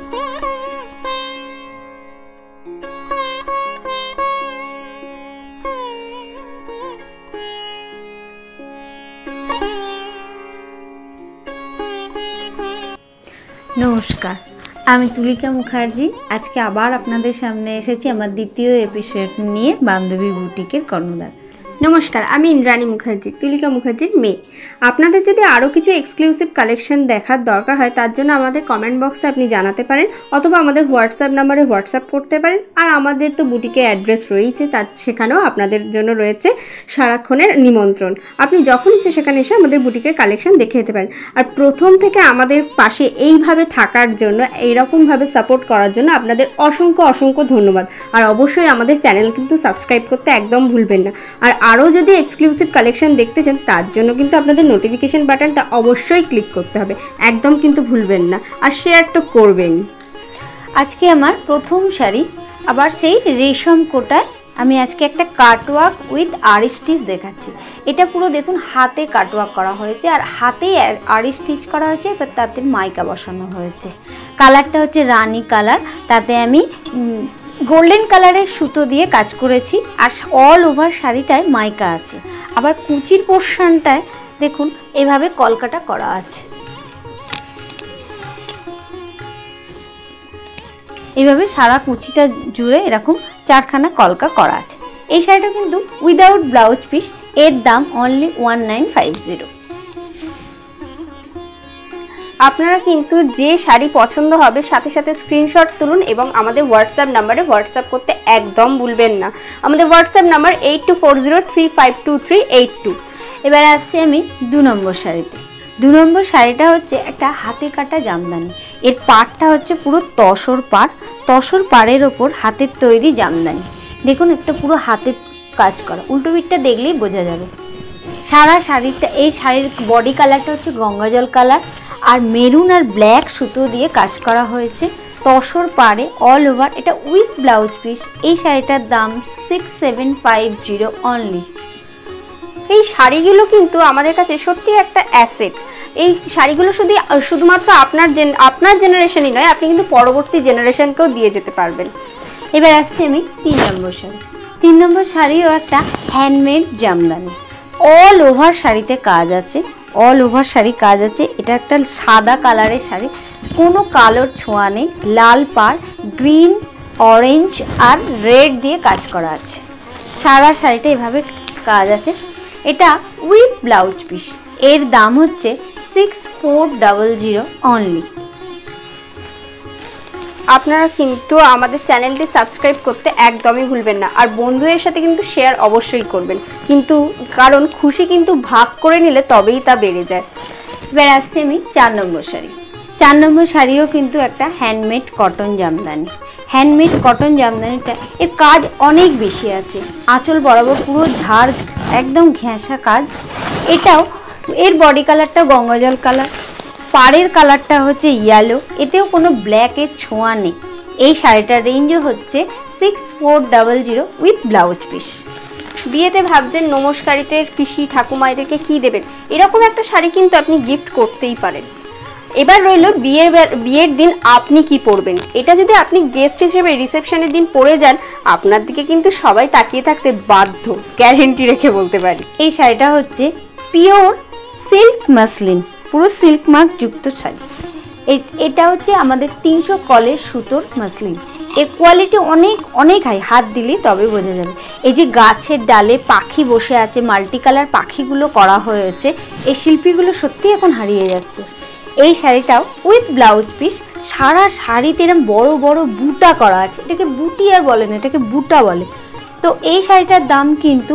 नमस्कार, আমি তুলিকা মুখার্জি। আজকে আবার আপনাদের সামনে এসেছি আমার দ্বিতীয় এপিসোড নিয়ে বান্ধবী বুটিকের কর্ণধার। নমস্কার, আমি ইন্দ্রাণী মুখার্জি, তুলিকা মুখার্জির মেয়ে। আপনাদের যদি আরও কিছু এক্সক্লুসিভ কালেকশন দেখার দরকার হয় তার জন্য আমাদের কমেন্ট বক্সে আপনি জানাতে পারেন, অথবা আমাদের হোয়াটসঅ্যাপ নাম্বারে হোয়াটসঅ্যাপ করতে পারেন। আর আমাদের তো বুটিকের অ্যাড্রেস রয়েছে, তার সেখানেও আপনাদের জন্য রয়েছে সারাক্ষণের নিমন্ত্রণ। আপনি যখন ইচ্ছে সেখানে এসে আমাদের বুটিকের কালেকশন দেখে যেতে পারেন। আর প্রথম থেকে আমাদের পাশে এইভাবে থাকার জন্য, এইরকমভাবে সাপোর্ট করার জন্য আপনাদের অসংখ্য অসংখ্য ধন্যবাদ। আর অবশ্যই আমাদের চ্যানেল কিন্তু সাবস্ক্রাইব করতে একদম ভুলবেন না। আর আরও যদি এক্সক্লুসিভ কালেকশন দেখতে চান তার জন্য কিন্তু আপনাদের নোটিফিকেশন বাটনটা অবশ্যই ক্লিক করতে হবে, একদম কিন্তু ভুলবেন না। আর শেয়ার তো করবেন। আজকে আমার প্রথম শাড়ি, আবার সেই রেশম কোটায় আমি আজকে একটা কাটওয়ার্ক উইথ আরি স্টিচ দেখাচ্ছি। এটা পুরো দেখুন হাতে কাটওয়ার্ক করা হয়েছে, আর হাতেই আরি স্টিচ করা হয়েছে, এবার তাতে মাইকা বসানো হয়েছে। কালারটা হচ্ছে রানি কালার, তাতে আমি গোল্ডেন কালারের সুতো দিয়ে কাজ করেছি। আর অল ওভার শাড়িটায় মাইকা আছে। আবার কুচির পোর্শনটায় দেখুন এভাবে কলকাটা করা আছে। এইভাবে সারা কুচিটা জুড়ে এরকম চারখানা কলকা করা আছে। এই শাড়িটা কিন্তু উইদাউট ব্লাউজ পিস, এর দাম অনলি 1950। আপনারা কিন্তু যে শাড়ি পছন্দ হবে সাথে সাথে স্ক্রিনশট তুলুন এবং আমাদের হোয়াটসঅ্যাপ নাম্বারে হোয়াটসঅ্যাপ করতে একদম ভুলবেন না। আমাদের হোয়াটসঅ্যাপ নাম্বার 8240352382। এবার আসছি আমি 2 নম্বর শাড়িতে। 2 নম্বর শাড়িটা হচ্ছে একটা হাতে কাটা জামদানি। এর পাড়টা হচ্ছে পুরো তসর পাড়, তসর পাড়ের ওপর হাতের তৈরি জামদানি। দেখুন একটা পুরো হাতের কাজ করা, উল্টো পিঠটা দেখলেই বোঝা যাবে। সারা শাড়িটা, এই শাড়ির বডি কালারটা হচ্ছে গঙ্গাজল কালার, আর মেরুন আর ব্ল্যাক সুতো দিয়ে কাজ করা হয়েছে তসর পাড়ে অল ওভার। এটা উইথ ব্লাউজ পিস। এই শাড়িটার দাম 6750 অনলি। এই শাড়িগুলো কিন্তু আমাদের কাছে সত্যি একটা অ্যাসেট। এই শাড়িগুলো শুধুমাত্র আপনার জেনারেশনই নয়, আপনি কিন্তু পরবর্তী জেনারেশনকেও দিয়ে যেতে পারবেন। এবার আসছি আমি 3 নম্বর শাড়ি। 3 নম্বর শাড়িও একটা হ্যান্ডমেড জামদানি। অল ওভার শাড়িতে কাজ আছে, অল ওভার শাড়ি কাজ আছে। এটা একটা সাদা কালারের শাড়ি, কোনো কালোর ছোঁয়া নেই। লাল পাড়, গ্রিন, অরেঞ্জ আর রেড দিয়ে কাজ করা আছে। সারা শাড়িটা এভাবে কাজ আছে। এটা উইথ ব্লাউজ পিস। এর দাম হচ্ছে 6400 অনলি। আপনারা কিন্তু আমাদের চ্যানেলটি সাবস্ক্রাইব করতে একদমই ভুলবেন না। আর বন্ধুদের সাথে কিন্তু শেয়ার অবশ্যই করবেন, কিন্তু কারণ খুশি কিন্তু ভাগ করে নিলে তবেই তা বেড়ে যায়। এবার আসছি আমি 4 নম্বর শাড়ি। 4 নম্বর শাড়িও কিন্তু একটা handmade cotton jamdani. Handmade cotton জামদানিটা এর কাজ অনেক বেশি আছে। আঁচল বরাবর পুরো ঝাড়, একদম ঘেঁষা কাজ। এটাও এর বডি কালারটা গঙ্গাজল কালার, পাড়ের কালারটা হচ্ছে ইয়েলো, এতেও কোনো ব্ল্যাকের ছোঁয়া নেই। এই শাড়িটার রেঞ্জও হচ্ছে 6400 উইথ ব্লাউজ পিস। বিয়েতে ভাবছেন নমস্কারিতে পিসি ঠাকুমাইদেরকে কি দেবেন, এরকম একটা শাড়ি কিন্তু আপনি গিফট করতেই পারেন। এবার রইল বিয়ের দিন আপনি কি পরবেন। এটা যদি আপনি গেস্ট হিসেবে রিসেপশনের দিন পরে যান, আপনার দিকে কিন্তু সবাই তাকিয়ে থাকতে বাধ্য, গ্যারেন্টি রেখে বলতে পারি। এই শাড়িটা হচ্ছে পিওর সিল্ক মাসলিন, পুরো সিল্ক মার্ক যুক্ত শাড়ি। এটা হচ্ছে আমাদের 300 কলের সুতোর মাসলিন। এর কোয়ালিটি অনেক অনেক হাই, হাত দিলেই তবে বোঝা যাবে। এই যে গাছের ডালে পাখি বসে আছে, মাল্টি কালার পাখিগুলো করা হয়েছে, এই শিল্পীগুলো সত্যি এখন হারিয়ে যাচ্ছে। এই শাড়িটাও উইথ ব্লাউজ পিস। সারা শাড়িতে এরকম বড় বড় বুটা করা আছে। এটাকে বুটি আর বলে না, এটাকে বুটা বলে। তো এই শাড়িটার দাম কিন্তু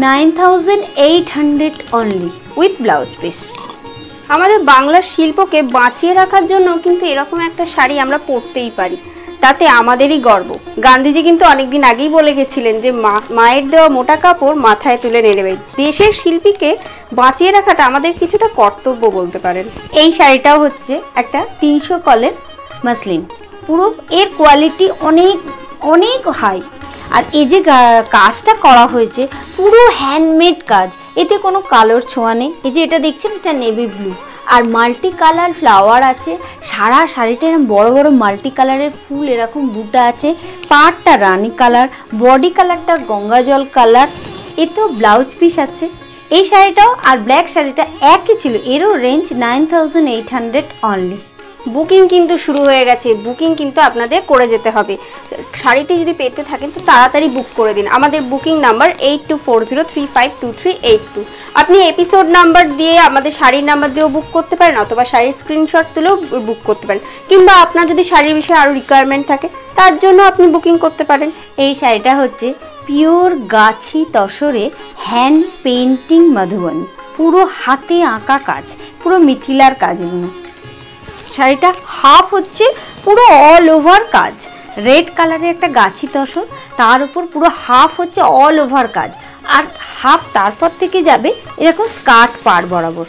9800 অনলি উইথ ব্লাউজ পিস। আমাদের বাংলার শিল্পকে বাঁচিয়ে রাখার জন্য কিন্তু এরকম একটা শাড়ি আমরা পরতেই পারি, তাতে আমাদেরই গর্ব। গান্ধীজি কিন্তু অনেকদিন আগেই বলে গেছিলেন যে মায়ের দেওয়া মোটা কাপড় মাথায় তুলে নেড়ে। দেশের শিল্পীকে বাঁচিয়ে রাখাটা আমাদের কিছুটা কর্তব্য বলতে পারেন। এই শাড়িটাও হচ্ছে একটা 300 কলের মাসলিন। পুরো এর কোয়ালিটি অনেক অনেক হাই। আর এই যে কাজটা করা হয়েছে পুরো হ্যান্ডমেড কাজ, এতে কোনো কালোর ছোঁয়া নেই। এই যে এটা দেখছেন, এটা নেভি ব্লু, আর মাল্টি কালার ফ্লাওয়ার আছে, সারা শাড়িটা এরকম বড় বড় মাল্টি কালারের ফুল এরকম বুটা আছে, পাড়টা রানী কালার, বডি কালারটা গঙ্গা জল কালার, এতেও ব্লাউজ পিস আছে। এই শাড়িটাও আর ব্ল্যাক শাড়িটা একই ছিল, এরও রেঞ্জ 9800 অনলি। বুকিং কিন্তু শুরু হয়ে গেছে, বুকিং কিন্তু আপনাদের করে যেতে হবে। শাড়িটি যদি পেতে থাকেন তো তাড়াতাড়ি বুক করে দিন। আমাদের বুকিং নাম্বার 8240352382। আপনি এপিসোড নাম্বার দিয়ে আমাদের শাড়ির নাম্বার দিয়েও বুক করতে পারেন, অথবা শাড়ির স্ক্রিনশট তুলেও বুক করতে পারেন, কিংবা আপনার যদি শাড়ির বিষয়ে আরও রিকোয়ারমেন্ট থাকে তার জন্য আপনি বুকিং করতে পারেন। এই শাড়িটা হচ্ছে পিওর গাছি তসরে হ্যান্ড পেন্টিং মধুবনী, পুরো হাতে আঁকা কাজ, পুরো মিথিলার কাজ। এগুলো শাড়িটা হাফ হচ্ছে পুরো অল ওভার কাজ, রেড কালারের একটা গাছি তসর, তার উপর পুরো হাফ হচ্ছে অল ওভার কাজ, আর হাফ তারপর থেকে যাবে এরকম স্কার্ট পাড় বরাবর,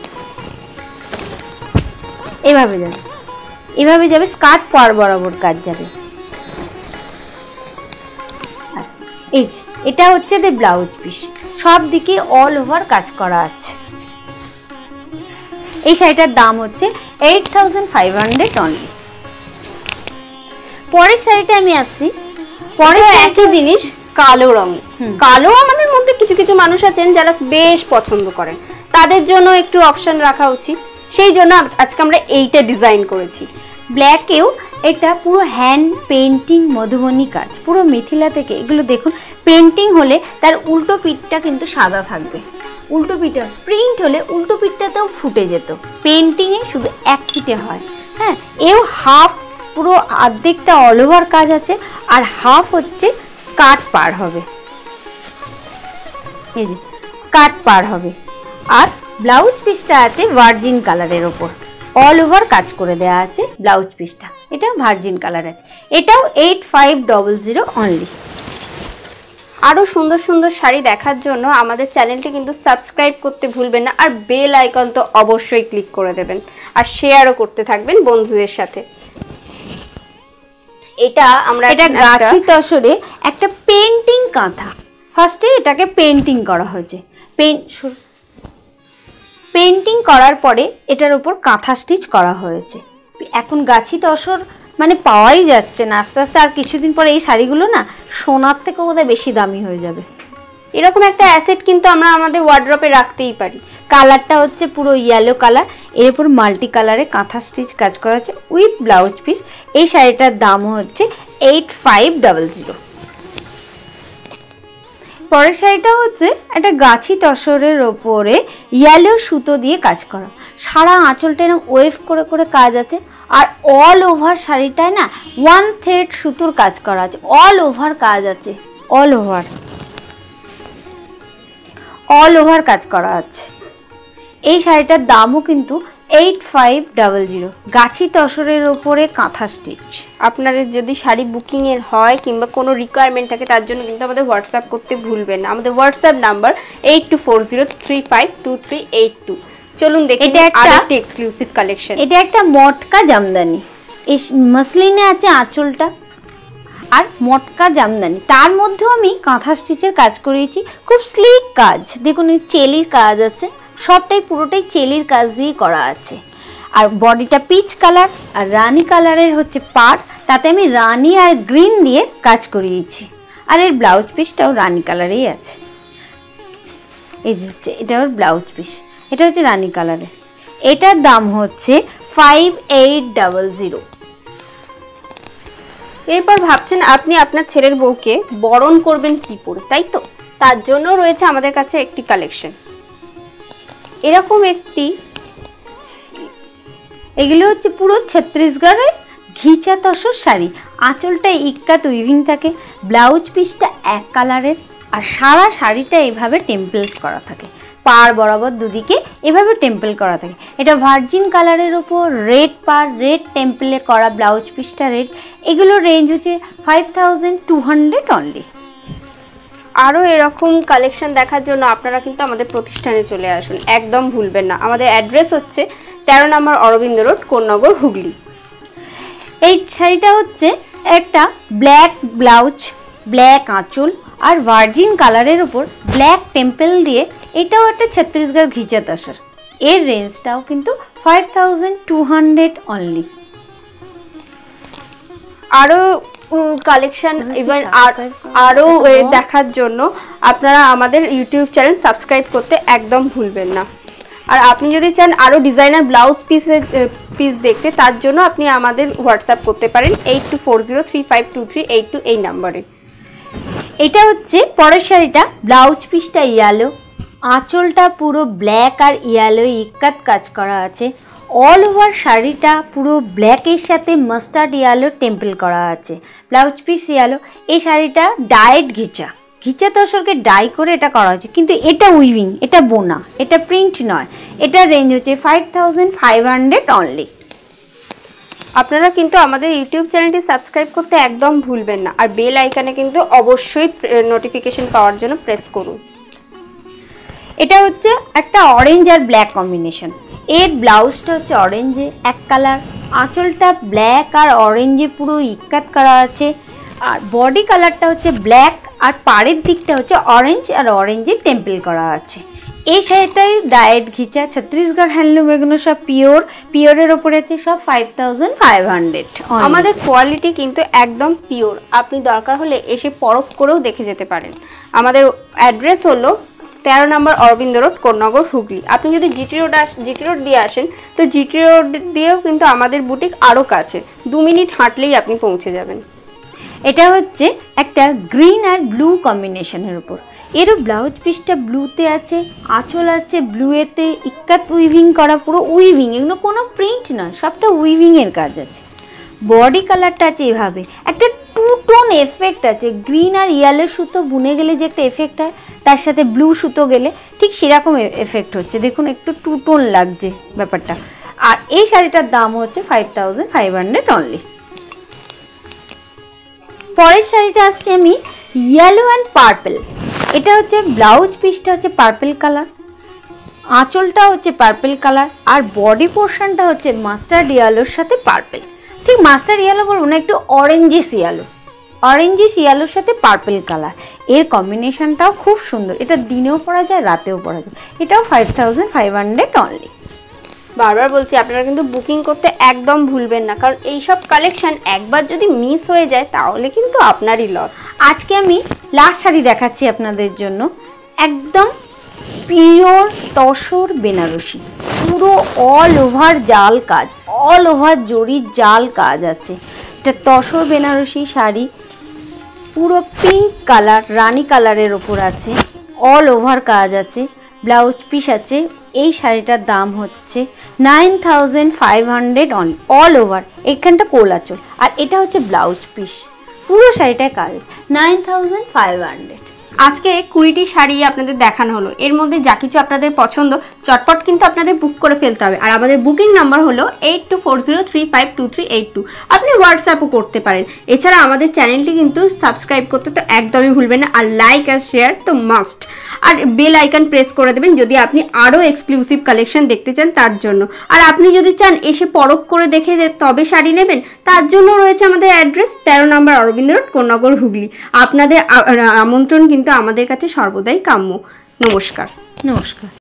এভাবে যাবে, এভাবে যাবে স্কার্ট পাড় বরাবর কাজ যাবে। এই যে এটা হচ্ছে এদের ব্লাউজ পিস, সব দিকে অল ওভার কাজ করা আছে। এই শাড়িটার দাম হচ্ছে 8500 অনলি। পরের শাড়িটা আমি আসছি, পরে একই জিনিস কালো রঙে। কালো আমাদের মধ্যে কিছু কিছু মানুষ আছেন যারা বেশ পছন্দ করেন, তাদের জন্য একটু অপশন রাখা উচিত, সেই জন্য আজকে আমরা এইটা ডিজাইন করেছি। ব্ল্যাকেও এটা পুরো হ্যান্ড পেন্টিং মধুবনী কাজ, পুরো মিথিলা থেকে। এগুলো দেখুন, পেন্টিং হলে তার উল্টো পিঠটা কিন্তু সাদা থাকবে, উল্টো পিঠে প্রিন্ট হলে উল্টো পিঠটাতেও ফুটে যেত, পেন্টিংয়ে শুধু এক পিঠে হয়। হ্যাঁ, এও হাফ পুরো অর্ধেকটা অল ওভার কাজ আছে, আর হাফ হচ্ছে স্কার্ট পার হবে, এই যে স্কার্ট পার হবে। আর ব্লাউজ পিসটা আছে ভার্জিন কালারের ওপর, অল ওভার কাজ করে দেওয়া আছে ব্লাউজ পিসটা, এটা ভার্জিন কালার আছে। এটাও 8500 অনলি। আরও সুন্দর সুন্দর শাড়ি দেখার জন্য আমাদের চ্যানেলটি কিন্তু সাবস্ক্রাইব করতে ভুলবেন না, আর বেল আইকন তো অবশ্যই ক্লিক করে দেবেন, আর শেয়ারও করতে থাকবেন বন্ধুদের সাথে। এটা গাছি তসরে একটা পেন্টিং কাঁথা, ফার্স্টে এটাকে পেন্টিং করা হয়েছে, পেন্টিং করার পরে এটার উপর কাঁথা স্টিচ করা হয়েছে। এখন গাছি তসর মানে পাওয়াই যাচ্ছে না, আস্তে আস্তে আর কিছুদিন পরে এই শাড়িগুলো না সোনার থেকে বোধহয় বেশি দামি হয়ে যাবে। এরকম একটা অ্যাসেট কিন্তু আমরা আমাদের ওয়ার্ড্রপে রাখতেই পারি। কালারটা হচ্ছে পুরো ইয়েলো কালার, এর উপর মাল্টি কালারে কাঁথা স্টিচ কাজ করা আছে উইথ ব্লাউজ পিস। এই শাড়িটার দাম হচ্ছে 8500। পরের শাড়িটা হচ্ছে একটা গাছি তসরের ওপরে ইয়েলো সুতো দিয়ে কাজ করা, সারা আঁচলটা এরকম ওয়েভ করে করে কাজ আছে, আর অল ওভার শাড়িটায় না 1/3 সুতোর কাজ করা আছে, অল ওভার কাজ আছে, অল ওভার কাজ করা আছে। এই শাড়িটার দামও কিন্তু 8500, গাছি তসরের ওপরে কাঁথা স্টিচ। আপনাদের যদি শাড়ি বুকিংয়ের হয় কিংবা কোনো রিকোয়ারমেন্ট থাকে তার জন্য কিন্তু আমাদের হোয়াটসঅ্যাপ করতে ভুলবেন না। আমাদের হোয়াটসঅ্যাপ নাম্বার 8240352382। চলুন দেখি এটা একটা এক্সক্লুসিভ কালেকশন। এটা একটা মটকা জামদানি, এই মসলিনে আছে আঁচলটা আর মটকা জামদানি, তার মধ্যেও আমি কাঁথা স্টিচের কাজ করেছি, খুব স্লিক কাজ। দেখুন চেলির কাজ আছে, সবটাই পুরোটাই চেলির কাজ দিয়ে করা আছে। আর বডিটা পিচ কালার আর রানী কালারের হচ্ছে পাড়, তাতে আমি রানী আর গ্রিন দিয়ে কাজ করিয়েছি। আর এর ব্লাউজ পিসটাও রানী কালারেই আছে, এই যে হচ্ছে এটা ওর ব্লাউজ পিস, এটা হচ্ছে রানী কালারের। এটার দাম হচ্ছে 5800। এরপর ভাবছেন আপনি আপনার ছেলের বউকে বরণ করবেন কি পরে, তাই তো? তার জন্য রয়েছে আমাদের কাছে একটি কালেকশন, এরকম একটি। এগুলো হচ্ছে পুরো ছত্তিশগড়ের ঘিচা তসর শাড়ি, আঁচলটা ইক্কাত উইভিং থাকে, ব্লাউজ পিসটা এক কালারের, আর সারা শাড়িটা এইভাবে টেম্পল করা থাকে, পাড় বরাবর দুদিকে এভাবে টেম্পল করা থাকে। এটা ভার্জিন কালারের ওপর রেড পাড়, রেড টেম্পলে করা, ব্লাউজ পিসটা রেড। এগুলোর রেঞ্জ হচ্ছে 5200 অনলি। আরও এরকম কালেকশন দেখার জন্য আপনারা কিন্তু আমাদের প্রতিষ্ঠানে চলে আসুন, একদম ভুলবেন না। আমাদের অ্যাড্রেস হচ্ছে 13 নম্বর অরবিন্দ রোড, কোন্নগর, হুগলি। এই শাড়িটা হচ্ছে একটা ব্ল্যাক ব্লাউজ, ব্ল্যাক আঁচল আর ভার্জিন কালারের ওপর ব্ল্যাক টেম্পল দিয়ে, এটাও একটা ছত্তিশগড় ঘিচা তসর। এর রেঞ্জটাও কিন্তু 5200 অনলি। আরও কালেকশন এবার আরও দেখার জন্য আপনারা আমাদের ইউটিউব চ্যানেল সাবস্ক্রাইব করতে একদম ভুলবেন না। আর আপনি যদি চান আরও ডিজাইনার ব্লাউজ পিস দেখতে, তার জন্য আপনি আমাদের হোয়াটসঅ্যাপ করতে পারেন 8240352382 এই নাম্বারে। এটা হচ্ছে পরের শাড়িটা, ব্লাউজ পিসটা ইয়েলো, আঁচলটা পুরো ব্ল্যাক আর ইয়েলো ইক্কাত কাজ করা আছে। অল ওভার শাড়িটা পুরো ব্ল্যাকের সাথে মাস্টার্ড ইয়েলো টেম্পল করা আছে, ব্লাউজ পিস ইয়েলো। এই শাড়িটা ডায়েট ঘিচা তসরকে ডাই করে এটা করা হয়েছে, কিন্তু এটা উইভিং, এটা বোনা, এটা প্রিন্ট নয়। এটার রেঞ্জ হচ্ছে 5500 অনলি। আপনারা কিন্তু আমাদের ইউটিউব চ্যানেলটি সাবস্ক্রাইব করতে একদম ভুলবেন না, আর বেল আইকনে কিন্তু অবশ্যই নোটিফিকেশন পাওয়ার জন্য প্রেস করুন। এটা হচ্ছে একটা অরেঞ্জ আর ব্ল্যাক কম্বিনেশন। এর ব্লাউজটা হচ্ছে অরেঞ্জে এক কালার, আঁচলটা ব্ল্যাক আর অরেঞ্জে পুরো ইক্কাত করা আছে, আর বডি কালারটা হচ্ছে ব্ল্যাক আর পাড়ের দিকটা হচ্ছে অরেঞ্জ আর অরেঞ্জে টেম্পল করা আছে। এই শাড়িটাই ডায়েট ঘিচা, ছত্তিশগড় হ্যান্ডলুম, এগুলো সব পিওরের ওপরে আছে, সব 5500। আমাদের কোয়ালিটি কিন্তু একদম পিওর, আপনি দরকার হলে এসে পরখ করেও দেখে যেতে পারেন। আমাদের অ্যাড্রেস হলো 13 নম্বর অরবিন্দ রোড, কোন্নগর, হুগলি। আপনি যদি জিটি রোড দিয়ে আসেন তো জিটি রোড দিয়েও কিন্তু আমাদের বুটিক আরও কাছে, 2 মিনিট হাঁটলেই আপনি পৌঁছে যাবেন। এটা হচ্ছে একটা গ্রিন আর ব্লু কম্বিনেশনের উপর, এরও ব্লাউজ পিসটা ব্লুতে আছে, আঁচল আছে ব্লুয়েতে, ইক্কাত উইভিং করা, পুরো উইভিং, এগুলো কোনো প্রিন্ট নয়, সবটা উইভিংয়ের কাজ আছে। বডি কালারটা আছে এভাবে, একটা টু টোন এফেক্ট আছে, গ্রিন আর ইয়েলো সুতো বুনে গেলে যে একটা এফেক্ট হয়, তার সাথে ব্লু সুতো গেলে ঠিক সেরকম এফেক্ট হচ্ছে। দেখুন একটু টু টোন লাগছে ব্যাপারটা। আর এই শাড়িটার দাম হচ্ছে 5500 অনলি। পরের শাড়িটা আসছে আমি ইয়েলো অ্যান্ড পার্পল। এটা হচ্ছে ব্লাউজ পিসটা হচ্ছে পার্পল কালার, আঁচলটা হচ্ছে পার্পল কালার, আর বডি পোর্শনটা হচ্ছে মাস্টার্ড ইয়েলোর সাথে পার্পল। ঠিক মাস্টার্ড ইয়েলো বলবো না, একটু অরেঞ্জিস ইয়েলোর সাথে পার্পল কালার। এর কম্বিনেশনটাও খুব সুন্দর, এটা দিনেও পরা যায় রাতেও পরা যায়। এটাও 5500 অনলি। বারবার বলছি আপনারা কিন্তু বুকিং করতে একদম ভুলবেন না, কারণ এইসব কালেকশন একবার যদি মিস হয়ে যায় তাহলে কিন্তু আপনারই লস। আজকে আমি লাস্ট শাড়ি দেখাচ্ছি আপনাদের জন্য, একদম পিওর তসর বেনারসি, পুরো অল ওভার জাল কাজ, অল ওভার জরির জাল কাজ আছে। এটা তসর বেনারসি শাড়ি, পুরো পিঙ্ক কালার, রানী কালারের ওপর আছে, অল ওভার কাজ আছে, ব্লাউজ পিস আছে। এই শাড়িটার দাম হচ্ছে 9500 অল ওভার, এখানটা কোলাচল, আর এটা হচ্ছে ব্লাউজ পিস, পুরো শাড়িটায় কাজ 9500। আজকে 20টি শাড়ি আপনাদের দেখানো হলো, এর মধ্যে যা কিছু আপনাদের পছন্দ চটপট কিন্তু আপনাদের বুক করে ফেলতে হবে। আর আমাদের বুকিং নাম্বার হলো 8240352382। আপনি হোয়াটসঅ্যাপও করতে পারেন। এছাড়া আমাদের চ্যানেলটি কিন্তু সাবস্ক্রাইব করতে তো একদমই ভুলবেন না, আর লাইক আর শেয়ার তো মাস্ট, আর বেল আইকন প্রেস করে দেবেন যদি আপনি আরও এক্সক্লুসিভ কালেকশন দেখতে চান তার জন্য। আর আপনি যদি চান এসে পরখ করে দেখে তবে শাড়ি নেবেন, তার জন্য রয়েছে আমাদের অ্যাড্রেস 13 নম্বর অরবিন্দ রোড, কোন্নগর, হুগলি। আপনাদের আমন্ত্রণ কিন্তু আমাদের কাছে সর্বদাই কাম্য। নমস্কার।